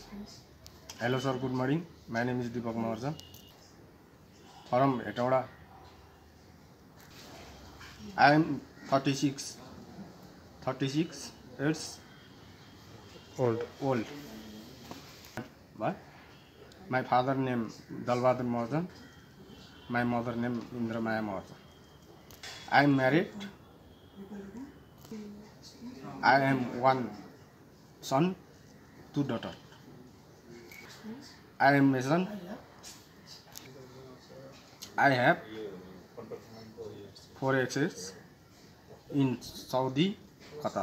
Hello sir, good morning. My name is Deepak Maharjan from Hetauda. I am 36 years old. But my father name Dalbahadur Maharjan, my mother name Indramaya Maharjan. I am married. I am one son, two daughters. I am Mason. I have 4 exes in Saudi, Qatar.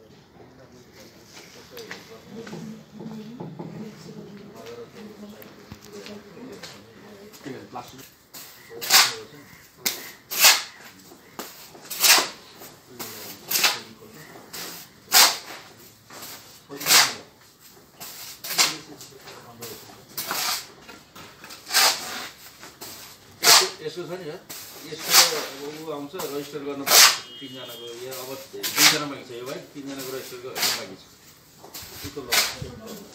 यसको छ नि यसको उ आउँछ register गर्न बाँकी छ 3 जनाको यो अब 2 जना बाँकी छ यो भाइ 3 जनाको रजिस्टर गर्न बाँकी छ त्यसको ल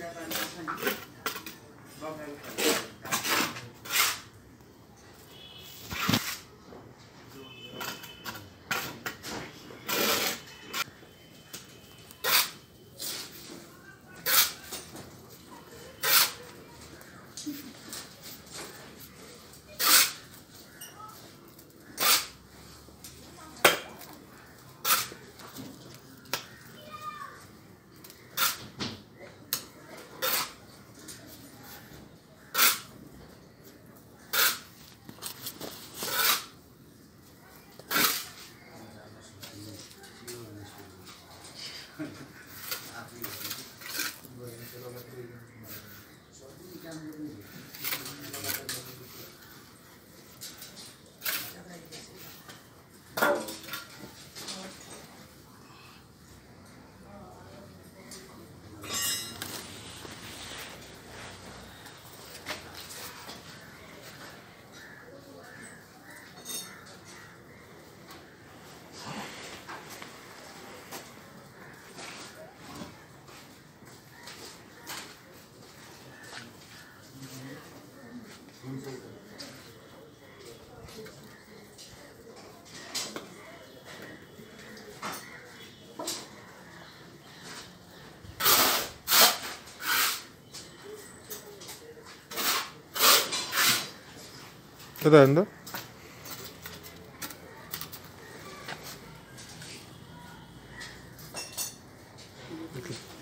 Qué tal, ¿no?